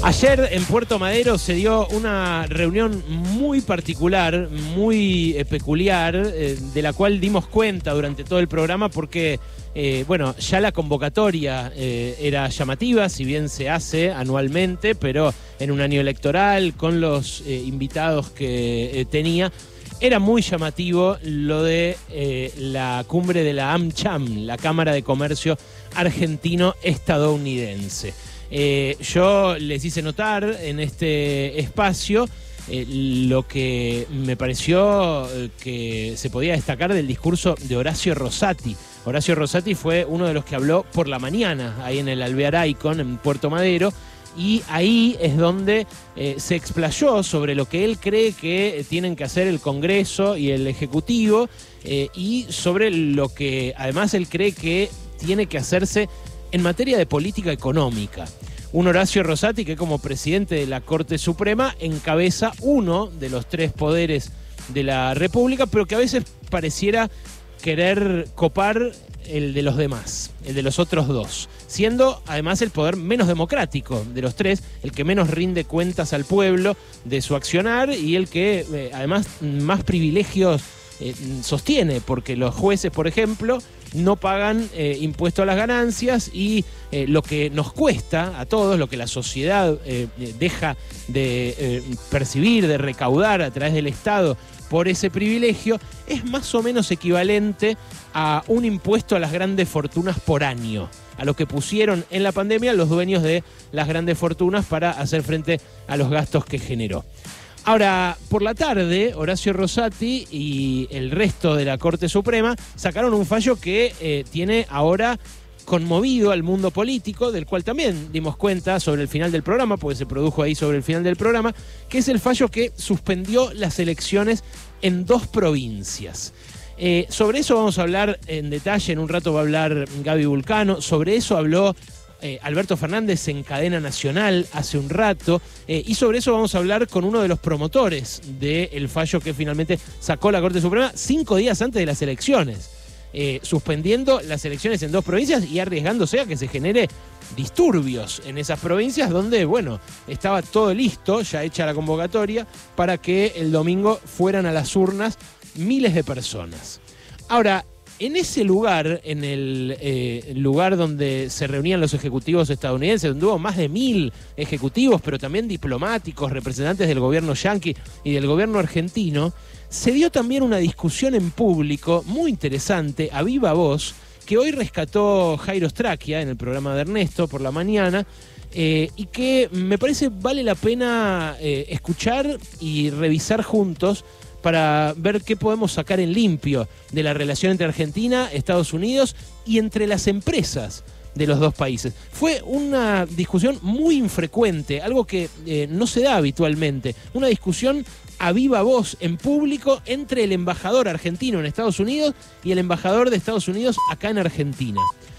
Ayer en Puerto Madero se dio una reunión muy particular, muy peculiar, de la cual dimos cuenta durante todo el programa porque, bueno, ya la convocatoria era llamativa, si bien se hace anualmente, pero en un año electoral, con los invitados que tenía, era muy llamativo lo de la cumbre de la AmCham, la Cámara de Comercio Argentino-Estadounidense. Yo les hice notar en este espacio lo que me pareció que se podía destacar del discurso de Horacio Rosati. Horacio Rosati fue uno de los que habló por la mañana, ahí en el Alvear Icon, en Puerto Madero, y ahí es donde se explayó sobre lo que él cree que tienen que hacer el Congreso y el Ejecutivo, y sobre lo que además él cree que tiene que hacerse en materia de política económica. Un Horacio Rosati que como presidente de la Corte Suprema encabeza uno de los tres poderes de la República, pero que a veces pareciera querer copar el de los demás, el de los otros dos, siendo además el poder menos democrático de los tres, el que menos rinde cuentas al pueblo de su accionar y el que además más privilegios sostiene, porque los jueces, por ejemplo, no pagan impuesto a las ganancias y lo que nos cuesta a todos, lo que la sociedad deja de percibir, de recaudar a través del Estado por ese privilegio, es más o menos equivalente a un impuesto a las grandes fortunas por año, a lo que pusieron en la pandemia los dueños de las grandes fortunas para hacer frente a los gastos que generó. Ahora, por la tarde, Horacio Rosati y el resto de la Corte Suprema sacaron un fallo que tiene ahora conmovido al mundo político, del cual también dimos cuenta sobre el final del programa, porque se produjo ahí sobre el final del programa, que es el fallo que suspendió las elecciones en 2 provincias. Sobre eso vamos a hablar en detalle, en un rato va a hablar Gaby Vulcano, sobre eso habló Alberto Fernández en Cadena Nacional hace un rato, y sobre eso vamos a hablar con uno de los promotores del fallo que finalmente sacó la Corte Suprema 5 días antes de las elecciones, suspendiendo las elecciones en 2 provincias y arriesgándose a que se genere disturbios en esas provincias donde, bueno, estaba todo listo, ya hecha la convocatoria, para que el domingo fueran a las urnas miles de personas. Ahora, en ese lugar, en el lugar donde se reunían los ejecutivos estadounidenses, donde hubo más de 1000 ejecutivos, pero también diplomáticos, representantes del gobierno yanqui y del gobierno argentino, se dio también una discusión en público muy interesante, a viva voz, que hoy rescató Jairo Straquia en el programa de Ernesto por la mañana, y que me parece vale la pena escuchar y revisar juntos para ver qué podemos sacar en limpio de la relación entre Argentina, Estados Unidos y entre las empresas de los dos países. Fue una discusión muy infrecuente, algo que no se da habitualmente, una discusión a viva voz en público entre el embajador argentino en Estados Unidos y el embajador de Estados Unidos acá en Argentina.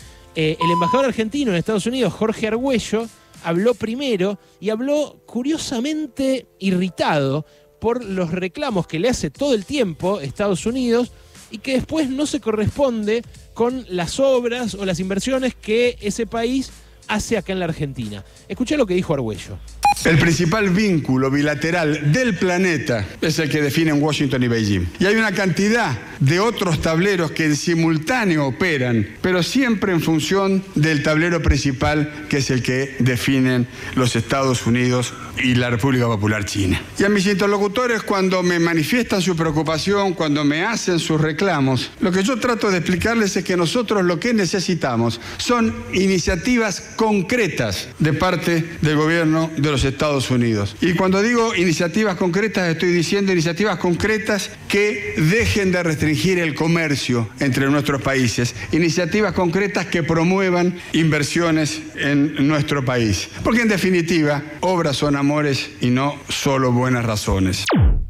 El embajador argentino en Estados Unidos, Jorge Argüello, habló primero y habló curiosamente irritado por los reclamos que le hace todo el tiempo Estados Unidos y que después no se corresponde con las obras o las inversiones que ese país hace acá en la Argentina. Escuché lo que dijo Argüello. El principal vínculo bilateral del planeta es el que definen Washington y Beijing. Y hay una cantidad de otros tableros que en simultáneo operan, pero siempre en función del tablero principal, que es el que definen los Estados Unidos y la República Popular China. Y a mis interlocutores, cuando me manifiestan su preocupación, cuando me hacen sus reclamos, lo que yo trato de explicarles es que nosotros lo que necesitamos son iniciativas concretas de parte del gobierno de los Estados Unidos. Y cuando digo iniciativas concretas, estoy diciendo iniciativas concretas que dejen de restringir el comercio entre nuestros países, iniciativas concretas que promuevan inversiones en nuestro país. Porque en definitiva, obras son amores y no solo buenas razones.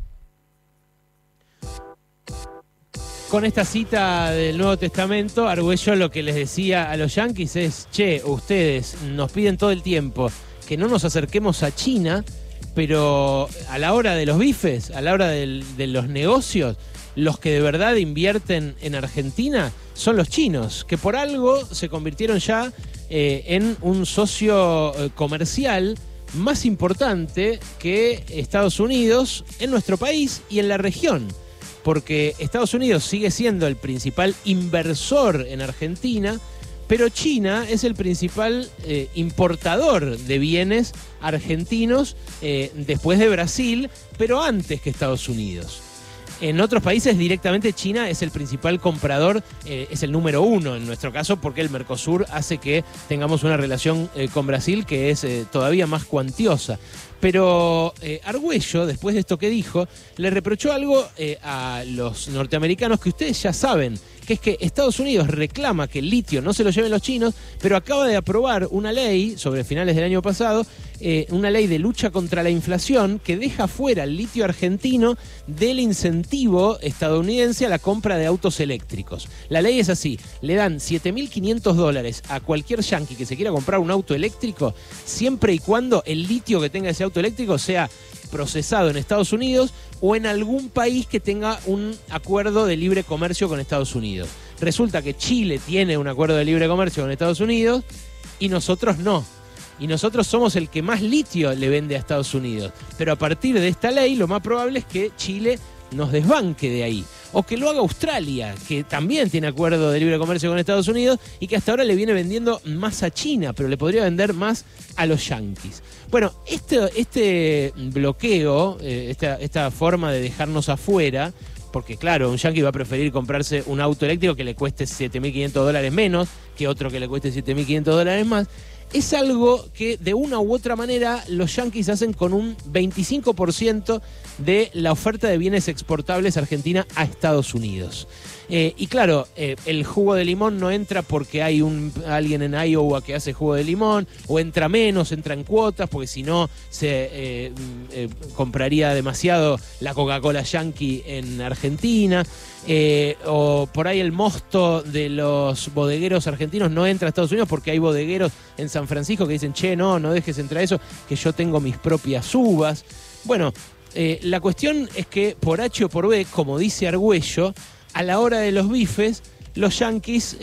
Con esta cita del Nuevo Testamento, Argüello lo que les decía a los yanquis es: che, ustedes nos piden todo el tiempo que no nos acerquemos a China, pero a la hora de los bifes, a la hora de los negocios, los que de verdad invierten en Argentina son los chinos, que por algo se convirtieron ya en un socio comercial más importante que Estados Unidos en nuestro país y en la región. Porque Estados Unidos sigue siendo el principal inversor en Argentina, pero China es el principal importador de bienes argentinos después de Brasil, pero antes que Estados Unidos. En otros países directamente China es el principal comprador, es el número 1 en nuestro caso, porque el Mercosur hace que tengamos una relación con Brasil que es todavía más cuantiosa. Pero Argüello, después de esto que dijo, le reprochó algo a los norteamericanos que ustedes ya saben, que es que Estados Unidos reclama que el litio no se lo lleven los chinos, pero acaba de aprobar una ley sobre finales del año pasado, una ley de lucha contra la inflación que deja fuera el litio argentino del incentivo estadounidense a la compra de autos eléctricos. La ley es así, le dan $7.500 a cualquier yanqui que se quiera comprar un auto eléctrico, siempre y cuando el litio que tenga ese auto eléctrico sea procesado en Estados Unidos o en algún país que tenga un acuerdo de libre comercio con Estados Unidos. Resulta que Chile tiene un acuerdo de libre comercio con Estados Unidos y nosotros no. Y nosotros somos el que más litio le vende a Estados Unidos. Pero a partir de esta ley, lo más probable es que Chile nos desbanque de ahí. O que lo haga Australia, que también tiene acuerdo de libre comercio con Estados Unidos y que hasta ahora le viene vendiendo más a China, pero le podría vender más a los yanquis. Bueno, este bloqueo, esta forma de dejarnos afuera, porque claro, un yanqui va a preferir comprarse un auto eléctrico que le cueste $7.500 menos que otro que le cueste $7.500 más, es algo que de una u otra manera los yanquis hacen con un 25% de la oferta de bienes exportables argentina a Estados Unidos. Y claro, el jugo de limón no entra porque hay alguien en Iowa que hace jugo de limón, o entra menos, entra en cuotas, porque si no se compraría demasiado la Coca-Cola Yankee en Argentina. O por ahí el mosto de los bodegueros argentinos no entra a Estados Unidos porque hay bodegueros en San Francisco que dicen, che, no dejes entrar eso, que yo tengo mis propias uvas. Bueno, la cuestión es que por H o por B, como dice Argüello, a la hora de los bifes, los yanquis,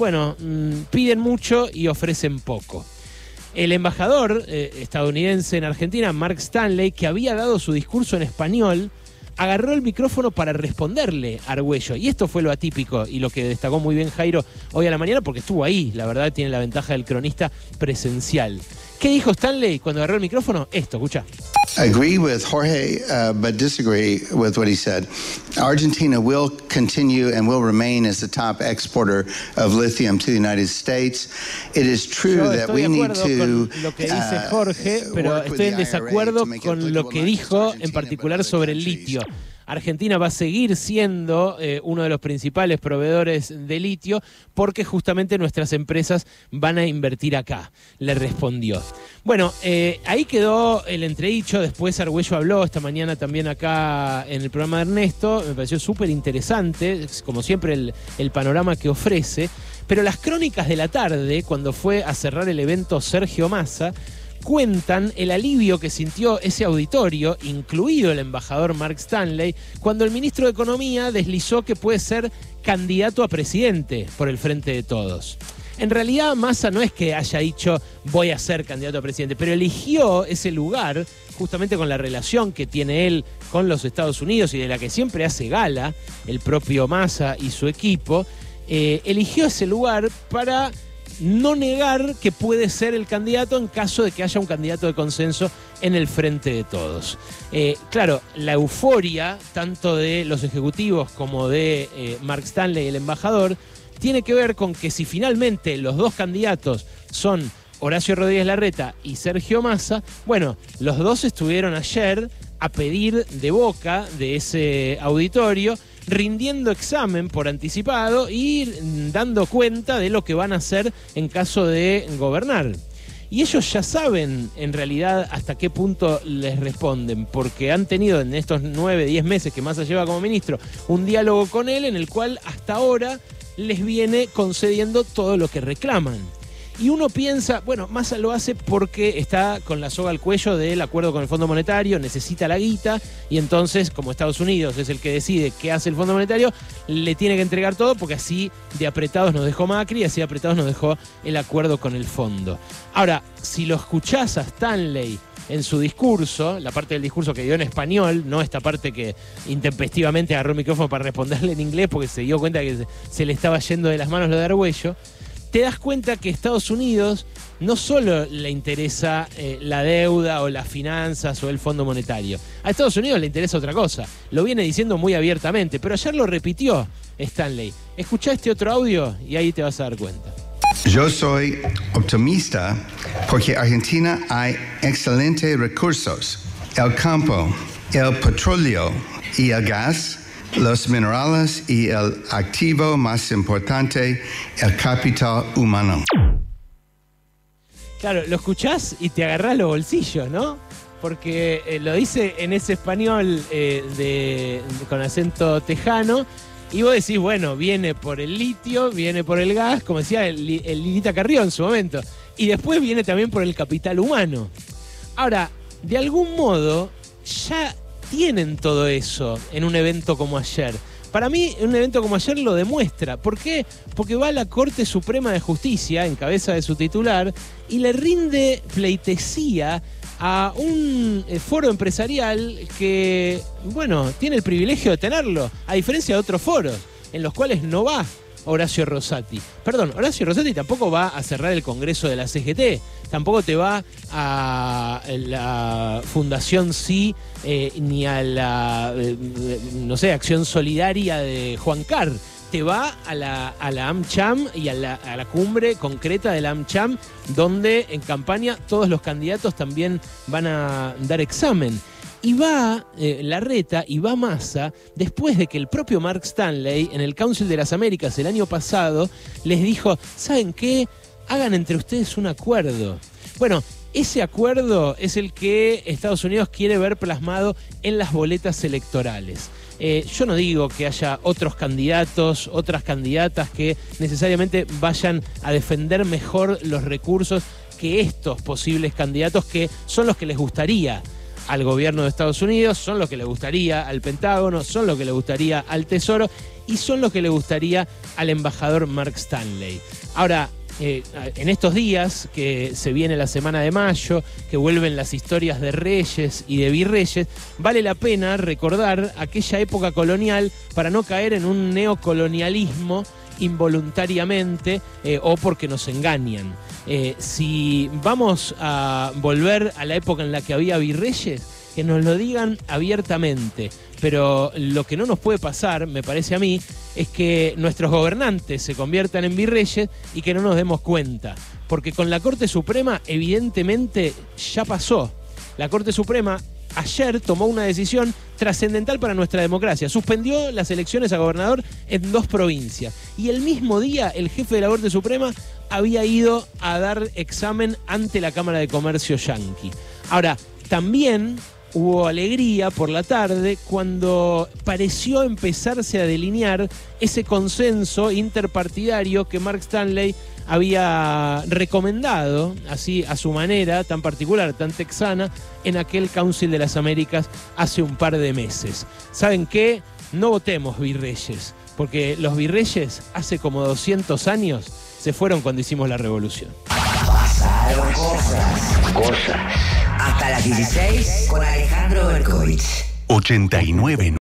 piden mucho y ofrecen poco. El embajador estadounidense en Argentina, Mark Stanley, que había dado su discurso en español, agarró el micrófono para responderle a Argüello. Y esto fue lo atípico y lo que destacó muy bien Jairo hoy a la mañana, porque estuvo ahí, la verdad tiene la ventaja del cronista presencial. ¿Qué dijo Stanley cuando agarró el micrófono? Esto, escuchá. I agree with Jorge, but disagree with what he said. Argentina will continue and will remain as the top exporter of lithium to the United States. It is true that we need to. Con lo que dice Jorge, pero estoy en desacuerdo con lo que dijo en particular sobre el litio. Argentina va a seguir siendo uno de los principales proveedores de litio porque justamente nuestras empresas van a invertir acá, le respondió. Bueno, ahí quedó el entredicho. Después Argüello habló esta mañana también acá en el programa de Ernesto. Me pareció súper interesante, como siempre el panorama que ofrece. Pero las crónicas de la tarde, cuando fue a cerrar el evento Sergio Massa, cuentan el alivio que sintió ese auditorio, incluido el embajador Mark Stanley, cuando el ministro de Economía deslizó que puede ser candidato a presidente por el Frente de Todos. En realidad Massa no es que haya dicho voy a ser candidato a presidente, pero eligió ese lugar justamente con la relación que tiene él con los Estados Unidos y de la que siempre hace gala el propio Massa y su equipo. Eligió ese lugar para no negar que puede ser el candidato en caso de que haya un candidato de consenso en el Frente de Todos. Claro, la euforia tanto de los ejecutivos como de Mark Stanley, el embajador, tiene que ver con que si finalmente los dos candidatos son Horacio Rodríguez Larreta y Sergio Massa, bueno, los dos estuvieron ayer a pedir de boca de ese auditorio, rindiendo examen por anticipado y dando cuenta de lo que van a hacer en caso de gobernar. Y ellos ya saben en realidad hasta qué punto les responden, porque han tenido en estos 9, 10 meses que Massa lleva como ministro un diálogo con él en el cual hasta ahora les viene concediendo todo lo que reclaman. Y uno piensa, bueno, Massa lo hace porque está con la soga al cuello del acuerdo con el Fondo Monetario, necesita la guita, y entonces, como Estados Unidos es el que decide qué hace el Fondo Monetario, le tiene que entregar todo, porque así de apretados nos dejó Macri y así de apretados nos dejó el acuerdo con el fondo. Ahora, si lo escuchás a Stanley en su discurso, la parte del discurso que dio en español, no esta parte que intempestivamente agarró el micrófono para responderle en inglés porque se dio cuenta que se le estaba yendo de las manos lo de Argüello, te das cuenta que Estados Unidos no solo le interesa la deuda o las finanzas o el Fondo Monetario. A Estados Unidos le interesa otra cosa. Lo viene diciendo muy abiertamente, pero ayer lo repitió Stanley. Escuchá este otro audio y ahí te vas a dar cuenta. Yo soy optimista porque Argentina hay excelentes recursos. El campo, el petróleo y el gas, los minerales y el activo más importante, el capital humano. Claro, lo escuchás y te agarrás los bolsillos, ¿no? Porque lo dice en ese español con acento tejano y vos decís, bueno, viene por el litio, viene por el gas, como decía el Lilita Carrió en su momento, y después viene también por el capital humano. Ahora, de algún modo, ya tienen todo eso en un evento como ayer. Para mí, un evento como ayer lo demuestra. ¿Por qué? Porque va a la Corte Suprema de Justicia, en cabeza de su titular, y le rinde pleitesía a un foro empresarial que, bueno, tiene el privilegio de tenerlo, a diferencia de otros foros, en los cuales no va Horacio Rosati. Perdón, Horacio Rosati tampoco va a cerrar el Congreso de la CGT, tampoco te va a la Fundación Sí, ni a la, no sé, Acción Solidaria de Juan Carr. Te va a la AmCham y a la cumbre concreta de la AmCham, donde en campaña todos los candidatos también van a dar examen. Y va Larreta y va Massa después de que el propio Mark Stanley en el Council de las Américas el año pasado les dijo, ¿saben qué? Hagan entre ustedes un acuerdo. Bueno, ese acuerdo es el que Estados Unidos quiere ver plasmado en las boletas electorales. Yo no digo que haya otros candidatos, otras candidatas que necesariamente vayan a defender mejor los recursos que estos posibles candidatos que son los que les gustaría al gobierno de Estados Unidos, son los que le gustaría al Pentágono, son los que le gustaría al Tesoro y son los que le gustaría al embajador Mark Stanley. Ahora, en estos días, que se viene la semana de mayo, que vuelven las historias de reyes y de virreyes, vale la pena recordar aquella época colonial para no caer en un neocolonialismo involuntariamente o porque nos engañan. Si vamos a volver a la época en la que había virreyes, que nos lo digan abiertamente. Pero lo que no nos puede pasar, me parece a mí, es que nuestros gobernantes se conviertan en virreyes y que no nos demos cuenta. Porque con la Corte Suprema, evidentemente, ya pasó. La Corte Suprema ayer tomó una decisión trascendental para nuestra democracia. Suspendió las elecciones a gobernador en 2 provincias. Y el mismo día, el jefe de la Corte Suprema había ido a dar examen ante la Cámara de Comercio yanqui. Ahora, también hubo alegría por la tarde cuando pareció empezarse a delinear ese consenso interpartidario que Mark Stanley había recomendado, así a su manera, tan particular, tan texana, en aquel Council de las Américas hace un par de meses. ¿Saben qué? No votemos virreyes, porque los virreyes hace como 200 años se fueron cuando hicimos la revolución. Pasaron cosas. Hasta las 16 con Alejandro Berkovich. 89.